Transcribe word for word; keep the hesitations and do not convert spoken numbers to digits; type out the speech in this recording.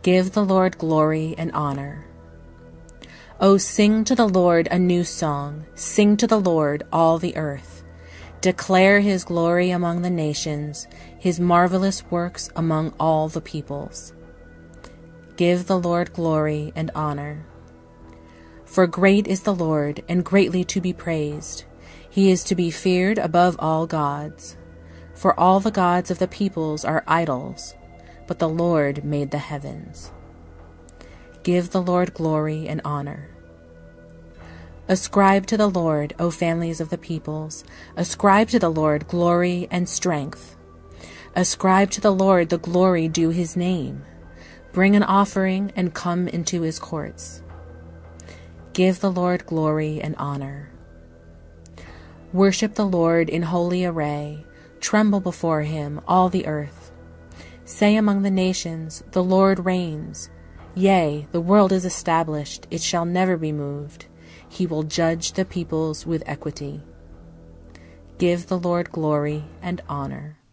Give the Lord glory and honor. O sing to the Lord a new song. Sing to the Lord, all the earth. Declare his glory among the nations, his marvelous works among all the peoples. Give the Lord glory and honor. For great is the Lord, and greatly to be praised. He is to be feared above all gods. For all the gods of the peoples are idols, but the Lord made the heavens. Give the Lord glory and honor. Ascribe to the Lord, O families of the peoples. Ascribe to the Lord glory and strength. Ascribe to the Lord the glory due his name. Bring an offering and come into his courts. Give the Lord glory and honor. Worship the Lord in holy array. Tremble before him, all the earth. Say among the nations, the Lord reigns. Yea, the world is established, it shall never be moved. He will judge the peoples with equity. Give the Lord glory and honor.